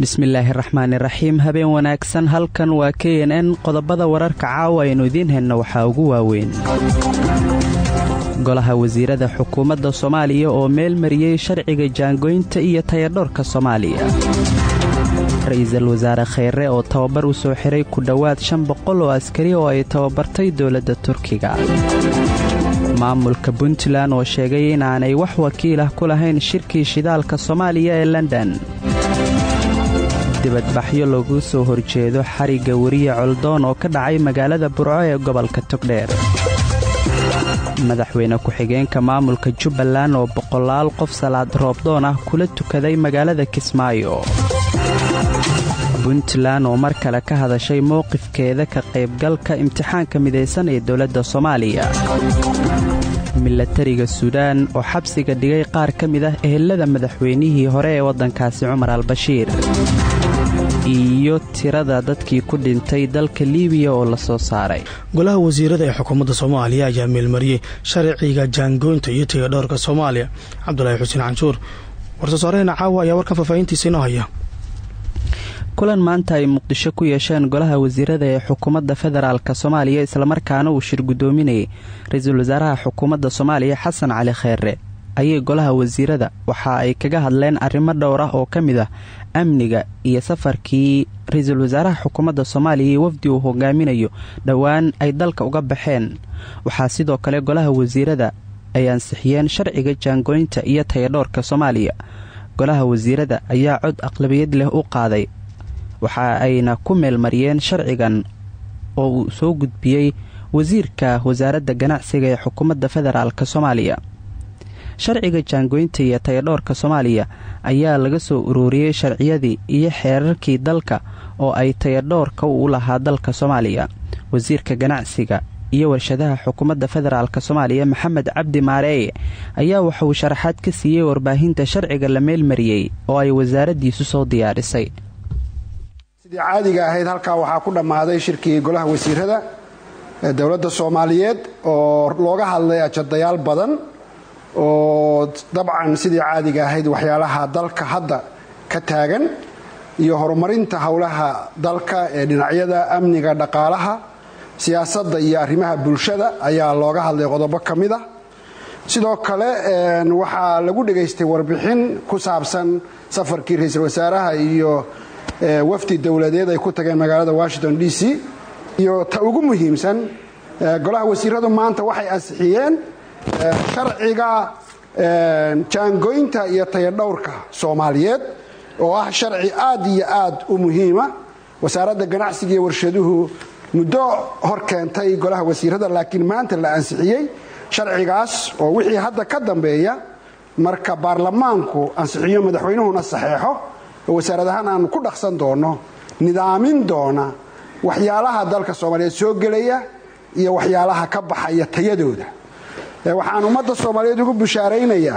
bismillaahi raxmaani raxiim habeen wanaagsan halkan waa KNN qodobada wararka caawa aynu idiin helno waxaa ugu waaweyn golaha wasiirada xukuumadda Soomaaliya oo meel mariyay sharciga jaangoynta iyo tayadhoorka Soomaaliya ra'iisul wasaare Kheyre oo tababar u soo xiray ku dhawaad 500 oo askari oo ay tababartay dawladda Turkiga maamulka Puntland oo sheegay in aanay wax wakiil ah ku lahayn shirkii shidaalka Soomaaliya ee London dibadbaxyo lagu soo horjeedo xariga wariye Coldoon oo ka dhacay magaalada Burco ee gobolka Togdheer madaxweyne ku-xigeenka maamulka Jubbaland oo 100 qof salaad roobdoon ah kula tukaday magaalada Kismaayo Puntland oo mar kale ka hadashay mowqifkeeda ka qaybgalka imtixaanka midaysan ee dawladda Soomaaliya milatariga Suudaan oo xabsiga dhigay qaar ka mid ah ehelada madaxweynihii hore ee waddankaasi Cumar al-Bashiir iyo tirada dadkii ku dhintay dalka Liibiya oo la soo saaray golaha wasiirada ee xukuumadda Soomaaliya ayaa meelmariyay sharciga jaangoynta iyo tayadhoorka Soomaaliya Cabdullaahi Xuseen Canshuur warsooreena caawa ayaa warkan faafayntiisa inoo haya kulan maanta ay Muqdisho ku yeesheen golaha wasiirada ee xukuumadda federaalka Soomaaliya isla markaana uu shir gudoominayay ra'iisul wasaaraha xukuumadda Soomaaliya Xasan Cali Kheyre ayay golaha wasiirada waxa ay kaga hadleen arrimo dhowr ah oo kamid ah amniga iyo safarkii ra'iisul wasaaraha xukuumadda Soomaaliya wafdi uu hogaaminayo dhawaan ay dalka uga baxeen waxa sidoo kale golaha wasiirada ay ansixiyeen sharciga jaangoynta iyo tayadhoorka Soomaaliya golaha wasiirada ayaa cod aqlabiyad leh u qaaday waxa ayna ku meel mariyeen sharcigan oo uu soo gudbiyay wasiirka wasaaradda ganacsiga ee xukuumadda federaalka Soomaaliya sharciga jaangoynta iyo tayadhoorka Soomaaliya ayaa laga soo ururiyay sharciyadii iyo xeerarkii dalka oo ay tayadhoorka u lahaa dalka Soomaaliya wasiirka ganacsiga iyo warshadaha xukuumadda federaalka Soomaaliya Maxamed Cabdi Maareey ayaa waxa uu sharaxaad ka siiyay warbaahinta sharciga la meel mariyay oo ay wasaaraddiisu soo diyaarisay sidii caadiga ahayd halka waxa ku dhamaaday shirkii golaha wasiirada ee dawladda Soomaaliyeed oo looga hadlay ajadayaal badan oo dabcan sidii caadiga ahayd waxyaalaha dalka hadda ka taagan iyo horumarinta hawlaha dalka ee dhinacyada amniga dhaqaalaha siyaasadda iyo arrimaha bulshada ayaa looga hadlay qodobo kamid ah sidoo kale waxa lagu dhageystay warbixin ku saabsan safarkii ra'iisul wasaaraha iyo wafdi dawladeed ay ku tageen magaalada Washington DC iyo ta ugu muhiimsan golaha wasiiradu maanta waxay ansixiyeen sharciga jaangoynta iyo tayadhoorka Soomaaliyeed oo ah sharci aad iyo aad u muhiima wasaaradda ganacsiga iyo warshaduhu muddo hor keentay golaha wasiirada laakiin maanta la ansixiyay sharcigaas oo wixii hadda ka dambeeya marka baarlamaanku ansixiyo madaxweynuhuna saxeexo wasaaradahan aan ku dhaqsan doono nidaamin doona waxyaalaha dalka Soomaaliyeed soo galaya iyo waxyaalaha ka baxaya tayadooda waxaan ummadda Soomaaliyeed ugu bishaareynayaa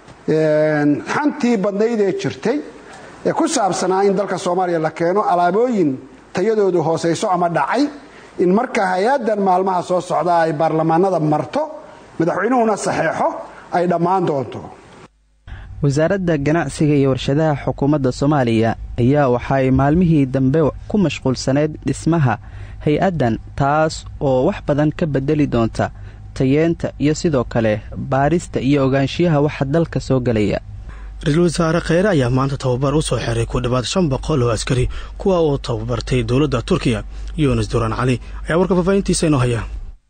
xantii badnayd ee jirtay ee ku saabsanaa in dalka Soomaaliya la keeno alaabooyin tayadoodu hooseyso ama dhacay in marka hay'adan maalmaha soo socda ay baarlamaanada marto madaxweynuhuna saxeexo ay dhammaan doonto wasaaradda ganacsiga iyo warshadaha xukuumadda Soomaaliya ayaa waxa ay maalmihii dambe ku mashquulsaneed dhismaha hay'adan taas oo wax badan ka bedeli doonta tayeenta iyo sidoo kale baarista iyo ogaanshiyaha waxa dalka soo galaya ra'iisul wasaare Kheyre ayaa maanta tababar u soo xiray ku dhawaad 500 oo askari kuwa oo tababartay dawladda Turkiga Yunus Duran Cali ayaa warka faafayntiisa inoo haya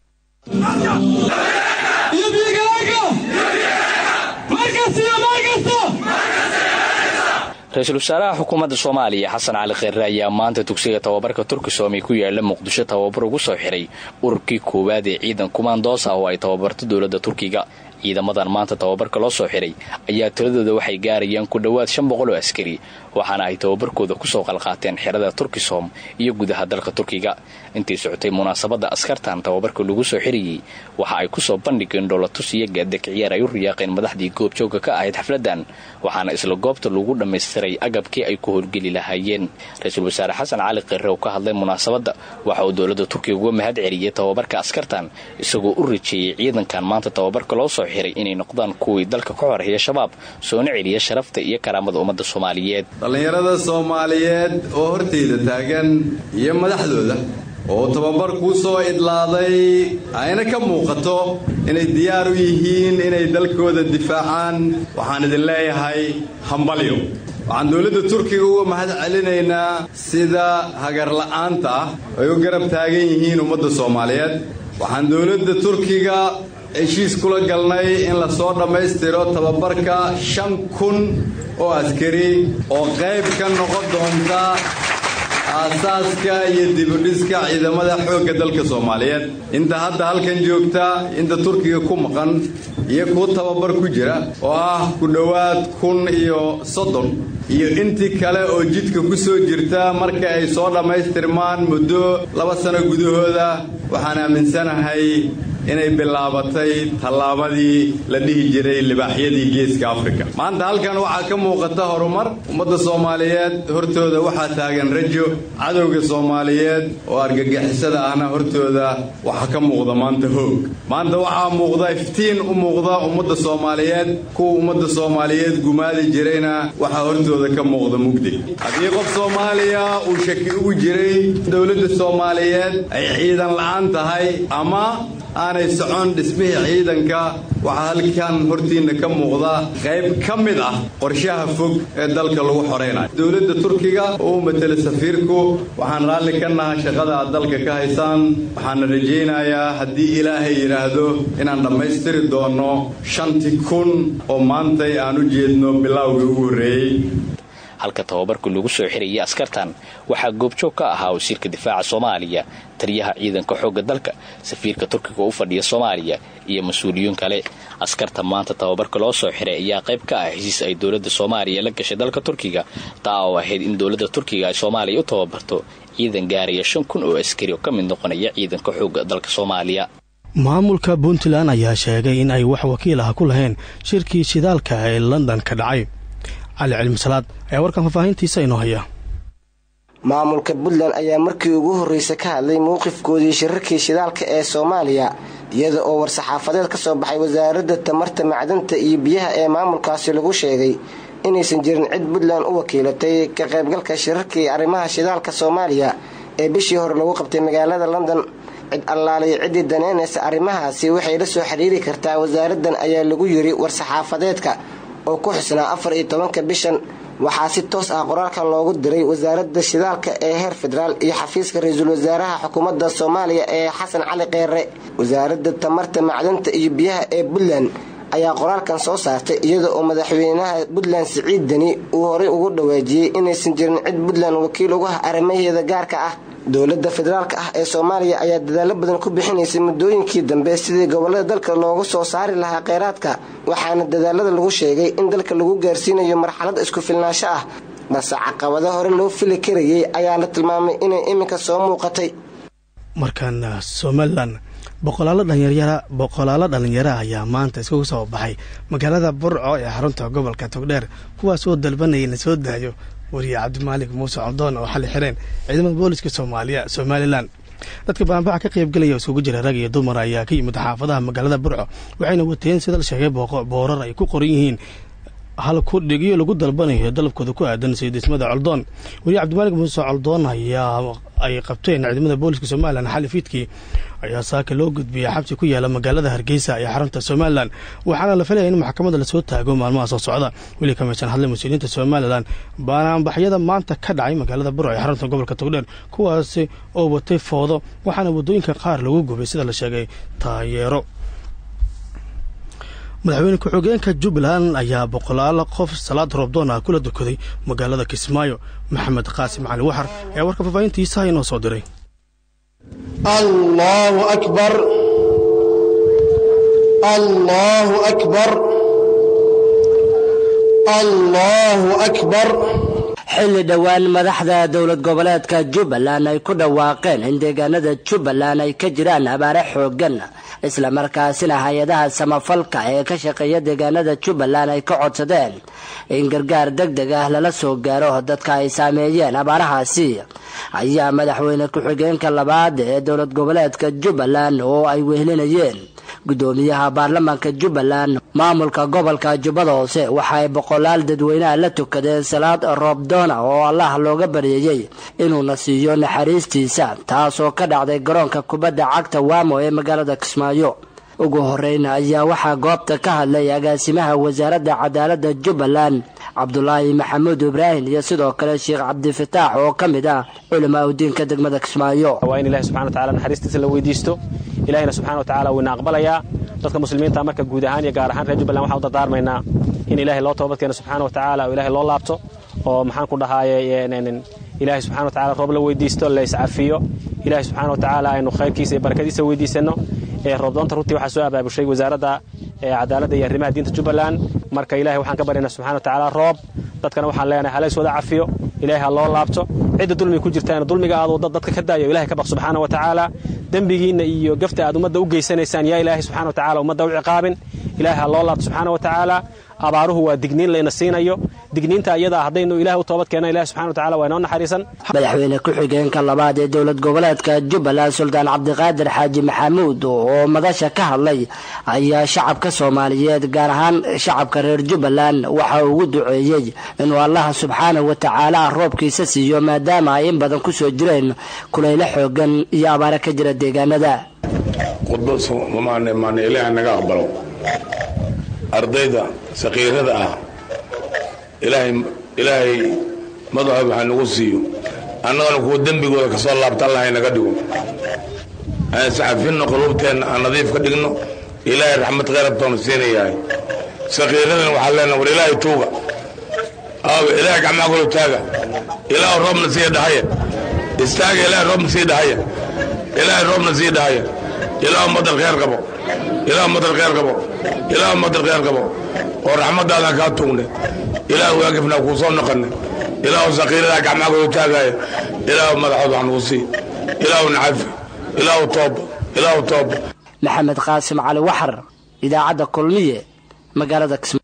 ra'iisul wasaaraha xukuumadda Soomaaliya Xasan Cali Kheyre ayaa maanta dugsiga tababarka Turkisom ku yaala Muqdisho tababar ugu soo xiray ururkii koowaad ee ciidan kumandoos ah oo ay tababarto dawladda Turkiga ciidamadan maanta tababarka loo soo xiray ayaa tiradooda waxay gaarayaan ku dhawaad 500 oo askari waxaana ay tababarkooda ku soo qalqaateen xirada Turkisom iyo gudaha dalka Turkiga intii socotay munaasabadda askartan tababarka lagu soo xiriyey waxa ay ku soo bandhigeen dhoolatus iyo gaadaka ciyaar ay u riyaaqeen madaxdii goobjooga ka ahayd xafladan waxaana isla goobta lagu dhammaystiray agabkii ay ku howlgeli lahaayeen ra-iisul wasaare xasan cali kheyre oo ka hadlay munaasabadda waxa uu dowladda turkiga uga mahad celiyey tababarka askartan isagoo u rajeeyey ciidankan maanta tababarka loo soo xiray inay noqdaan kuwii dalka ka xoreeya shabaab soona celiya sharafta iyo karaamada ummadda Soomaaliyeed. Dhalinyarada Soomaaliyeed oo horteyda taagan iyo madaxdooda oo tababar ku soo idlaaday ayna ka muuqato inay diyaar u yihiin inay dalkooda difaacaan waxaan idin leeyahay hambalyo. waxaan dowladda Turkiga uga mahad celinaynaa sida hagar la'aanta ah ay u garab taagan yihiin ummadda Soomaaliyeed. waxaan dowladda Turkiga heshiis kula galnay in la soo dhammaystiro tababarka 5,000 oo askari oo qayb ka noqon doonta aasaaska iyo dibudhiska ciidamada xoogga dalka Soomaaliyeed. inta hadda halkan joogta inta Turkiga ku maqan iyo ku tababar ku jira oo ah ku dhawaad 1,030 iyo intii kale oo jidka ku soo jirta marka ay soo dhammaystirmaan muddo 2 sano gudahooda waxaan aaminsanahay inay bilaabatay tallaabadii la dhihi jiray libaaxyadii geeska Afrika. maanta halkan waxaa ka muuqata horumar ummadda Soomaaliyeed hortooda waxaa taagan rajo cadowga Soomaaliyeed oo argagixisada ahna hortooda waxaa ka muuqda maanta hoog. maanta waxaa muuqda iftiin u muuqda ummadda Soomaaliyeed kuwa ummadda Soomaaliyeed gumaadi jirayna waxaa hortooda ka muuqda mugdi. haddii qof Soomaaliya uu shaki ugu jiray dowladda Soomaaliyeed ay ciidan la'aan tahay ama aanay socon dhismihii ciidanka waxaa halkan hortiina ka muuqda qayb ka mid ah qorshaha fog ee dalka lagu xoreynayo. dowladda Turkiga oo matala safiirku waxaan raalli ka nahay shaqada aad dalka ka haysaan waxaan rajaynayaa haddii Ilaahay yiraahdo inaan dhammaystiri doono 5,000 oo maanta aan u jeedno bilowga ugu horeeyay. halka tababarku lagu soo xiriyay askartan waxaa goobjoog ka ahaa wasiirka difaaca Soomaaliya taliyaha ciidanka xoogga dalka safiirka Turkiga u fadhiya Soomaaliya iyo mas'uuliyiin kale. askarta maanta tababarka loo soo xiray ayaa qayb ka ah heshiis ay dowladda Soomaaliya la gashay dalka Turkiga taa oo ahayd in dowladda Turkiga ay Soomaaliya u tababarto ciidan gaaraya 5,000 oo askari oo ka mid noqonaya ciidanka xoogga dalka Soomaaliya. maamulka Puntland ayaa sheegay in ay wax wakiil ah ku lahayn shirkii shidaalka ee London ka dhacay. علي علم salaad ayaa warkan faafahintiisa inoo haya. maamulka Puntland ayaa markii ugu horeysay ka hadlay mowqifkoodii shirarkii shidaalka ee Soomaaliya iyada oo war-saxaafadeed ka soo baxay wasaaradda tamarta macdanta iyo biyaha ee maamulkaasi lagu sheegay inaysan jirin cid Puntland u wakiilatay ka qaybgalka shirarkii arrimaha shidaalka Soomaaliya ee bishii hore lagu qabtay magaalada London. cid allaale cidii daneynaysa arrimahaasi waxay la soo xiriiri kartaa wasaaraddan ayaa lagu yiri war-saxaafadeedka oo ku xusnaa 14 bishan. waxaa si toos ah qoraalkan loogu diray wasaaradda shidaalka ee heer federaal iyo xafiiska ra'iisul wasaaraha xukuumadda Soomaaliya ee Xasan Cali Kheyre. wasaaradda tamarta macdanta iyo biyaha ee Puntland ayaa qoraalkan soo saartay iyada oo madaxweynaha Puntland Siciid Dani uu hore ugu dhawaajiyay inaysan jirin cid Puntland wakiil uga ah arrimaheeda gaarka ah. dowladda federaalka ah ee Soomaaliya ayaa dadaalo badan ku bixinaysay muddooyinkii dambe sidii gobollada dalka loogu soo saari lahaa kheyraadka waxaana dadaalada lagu sheegay in dalka lagu gaarsiinayo marxalad isku filnaansho ah balse caqabado hore loo fili karayay ayaa la tilmaamay inay iminka soo muuqatay. markan Somaliland boqolaalo dhalinyaro ayaa maanta isku soo baxay magaalada Burco ee xarunta gobolka Togdheer kuwaas oo dalbanaya in soo daayo wariye Cabdimaalik Muuse Caldoon oo xal xireen ciidamada booliska Somaliland. dadka baanbaxa ka qayb galaya isugu jira rag iyo dumar ayaa ka yimid xaafadaha magaalada Burco waxayna wateen sida la sheegay boorar ay ku qoran yihiin hal ku dhigiyo lagu dalbanayo dalabkooda ku aadan sayidismada Caldoon. wariye Cabdimaalik Muuse Caldoon ayaa ay qabteen ciidamada booliska Somaliland xalifiidkii ayaa saaka loo gudbiyay xabsi ku yaala magaalada Hargeysa ee xarunta Somaliland waxaana la filayaa in maxkamadda la soo taago maalmaha soo socda. weli kama aysan hadlin mas'uuliyiinta Somaliland baanbaxyada maanta ka dhacay magaalada Burco ee xarunta gobolka Togdheer kuwaas oo watay foodo waxaana wadooyinka qaar lagu gubay sida la sheegay taayeero. madaxweyne ku-xigeenka Jubbaland ayaa boqolaal qof salaad roobdoon ah kula dukaday magaalada Kismaayo. maxamed qaasim cali waxar ayaa warka faafahintiisa inoo soo diray. الله أكبر الله أكبر الله أكبر. xilli dhowaan madaxda dowlad goboleedka Jubbaland ay ku dhawaaqeen in deegaanada Jubbaland ay ka jiraan abaare xooggan isla markaasina hay'adaha samafalka ee ka shaqeeya deegaanada Jubbaland ay ka codsadeen in gargaar degdeg ah lala soo gaaro dadka ay saameeyeen abaarahaasi ayaa madaxweyne ku-xigeenka labaad ee dowlad goboleedka Jubbaland oo ay wehelinayeen gudoomiyaha baarlamaanka Jubbaland maamulka gobolka Jubbada Hoose waxay boqolaal dadweynaha la tukadeen salaad roob doona oo Allah looga baryayay inuu nasiiyo naxariistiisa taasoo ka dhacday garoonka kubadda cagta Wamo ee magaalada Kismaayo ugu horeyn ayaa waxaa goobta ka hadlay agaasimaha wasaaradda cadaaladda Jubbaland Cabdullaahi Maxamuud Ibraahim iyo sidoo kale Sheekh Cabdifataax oo kamid ah culimada diinka degmada Kismaayo waa in Ilaahay subhanahu wa ta'ala naxariistiisa la weydiisto Ilaahayna subhanahu wa ta'ala wuu aqbalayaa dadka muslimiinta marka guud ahaan iyo gaar ahaan reer Jubbaland waxa uu dardaarmaynaa in Ilaahay loo toobad keeno subhanahu wa ta'ala oo Ilaahay loo laabto oo maxaan ku dhahaayay Ilaahay subhanahu wa ta'ala roob la weydiisto la iscafiyo Ilaahay subhanahu wa ta'ala aynu khayrkiisa iyo barakadiisa weydiisano roob doonta runtii waxa soo abaabushay wasaaradda cadaaladda iyo arrimaha diinta Jubbaland marka Ilaahay waxaan ka baryaynaa subhanahu wa ta'ala roob dadkana waxaan leenahay halays wada cafiyo Ilaahay loo laabto cid dulmi ku jirtaan dulmiga aad dadka ka daayo Ilaahay ka baq subhanahu wa ta'ala dambigiina iyo gafta aad umada u geysanaysaan yaa Ilaahay subhanahu wa ta'ala umada u ciqaabin Ilaahay loo laabto subhanahu wa ta'ala abaaruhu waa digniin la inasiinayo digniinta ayada hadaynu Ilaahay u toobad keenay Ilaahay subhanahu wa ta'ala waa inoo naxariisan madaxweyne ku-xigeenka labaad ee dowlad goboleedka Jubbaland Sultan Cabdiqaadir Xaaji Maxamuud oo madasha ka hadlay ayaa shacabka Soomaaliyeed gaar ahaan shacabka reer Jubbaland waxa uu ugu duceeyay inuu Allah subhanahu wa ta'ala roobkiisa siiyo maadaama ay in badan ku soo jireen kulayl xoogan iyo abaar ka jira deegaanada qudbadu maana Ilaahay naga aqbalo ardayda saqiirada ah Ilaahay madaxa waxa nagu siiyo annagana ku dambigooda ka soo laabtan lahay naga dhigo ay saxafina qulubteena aan nadiif ka dhigno Ilaahay raxmad qeyrabtoon siinayay saqiirada waxa leena war Ilaahay tuuga Ilaahay gacmaha ku taaga Ilaahay roobna sii dhahaya istaaga Ilaahay roobna sii dhahaya Ilaahay roobna sii dhahaya Ilaahay madal khayr qabo Ilaahay madal khayr qabo Ilaahay madal khayr qabo oo raxmadaada ka tuugne Ilaahay waaqifna ku soo noqonay Ilaahay saqiirada gacmaha ku taagay Ilaahay madaxda aan wasi Ilaahay nacafi Ilaahay toob Maxamed Qaasim Cali Waxar idaacada Kulmiye magaalada Kismaayo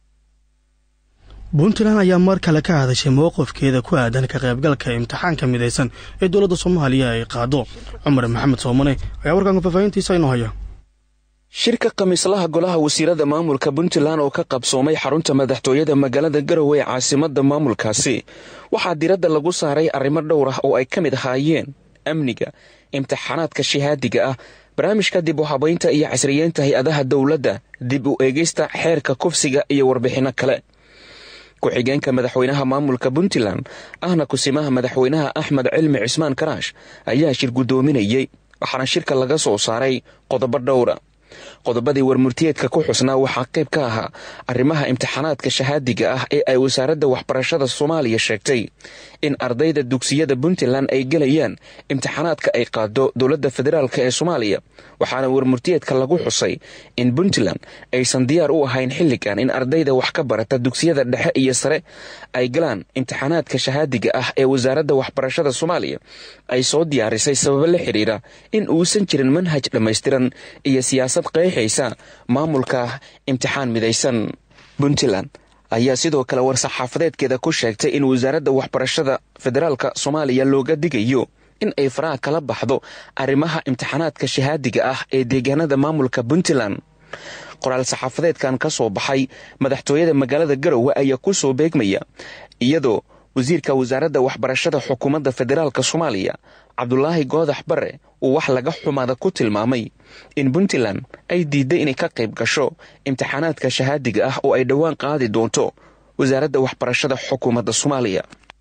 Puntland ayaa mar kale ka hadashay mowqifkeeda ku aadan ka qaybgalka imtixaanka midaysan ee dowladda Soomaaliya ay qaado Cumar Maxamed Soomane ayaa warkan faafayntiisa inoo haya shirka khamiislaha golaha wasiirada maamulka Puntland oo ka qabsoomay xarunta madaxtooyada magaalada Garowe ee caasimadda maamulkaasi waxaa diiradda lagu saaray arrimo dhowr ah oo ay ka mid ahaayeen amniga imtixaanaadka shahaadiga ah barnaamijka dib u habaynta iyo casriyeynta hay'adaha dawladda dib u eegista xeerka kufsiga iyo warbixino kale ku-xigeenka madaxweynaha maamulka Puntland ahna kusimaha madaxweynaha Axmed Cilmi Cismaan Karaash ayaa shir gudoominayay waxaana shirka laga soo saaray qodobo dhowr ah qodobadii warmurtiyeedka ku xusnaa waxaa qayb ka ahaa arrimaha imtixaanaadka shahaadiga ah ee ay wasaaradda waxbarashada Soomaaliya sheegtay in ardayda dugsiyada Puntland ay galayaan imtixaanaadka ay qaado dowladda federaalka ee Soomaaliya waxaana warmurtiyeedka lagu xusay in Puntland aysan diyaar u ahayn xilligan in ardayda wax ka barata dugsiyada dhexe iyo sare ay galaan imtixaanaadka shahaadiga ah ee wasaaradda waxbarashada Soomaaliya ay soo diyaarisay sabab la xiriira in uusan jirin manhaj dhameystiran iyo siyaasad qeexaysa maamulka imtixaan midaysan Puntland ayaa sidoo kale war-saxaafadeedkeeda ku sheegtay in wasaaradda waxbarashada federaalka Soomaaliya looga digayo in ay faraha kala baxdo arrimaha imtixaanaadka shahaadiga ah ee deegaanada maamulka Puntland qoraal saxaafadeedkan ka soo baxay madaxtooyada magaalada Garowe ayaa ku soo beegmaya iyadoo wasiirka wasaaradda waxbarashada xukuumadda federaalka Soomaaliya Cabdullaahi Goodax Bare uu wax laga xumaada ku tilmaamay in Puntland ay diiday inay ka qayb gasho imtixaanaadka shahaadiga ah oo ay dhawaan qaadi doonto wasaaradda waxbarashada xukuumadda Soomaaliya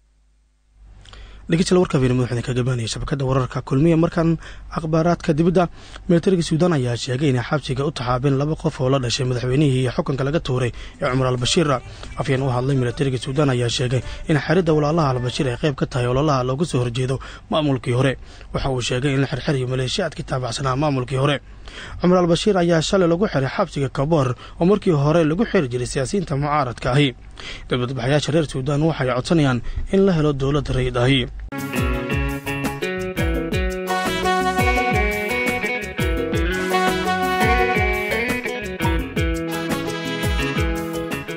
dhegeystayaal warka madaxweynaha ka gabanaya shabakada wararka Kulmiye markan akhbaaraadka dibadda militariga Suudaan ayaa sheegay in xabsiga u taxaabeen laba qof oo la dhashay madaxweynihii iyo xukunka laga tuuray ee Cumar al-Bashir afyeen u hadlay militariga Suudaan ayaa sheegay in xiriirda walaalaha al-Bashir ay qayb ka tahay ololaha looga soo horjeedo maamulkii hore waxa uu sheegay in la xirxirayo maleeshiyaadka taabacsanaa maamulkii hore Cumar al-Bashir ayaa shalay lagu xiray xabsiga Kaboor oo markii hore lagu xiri jiray siyaasiyiinta mucaaradka ahi dibadbaxayaasha reer suudaan waxay codsanayaan in la helo dowlad rayid ahi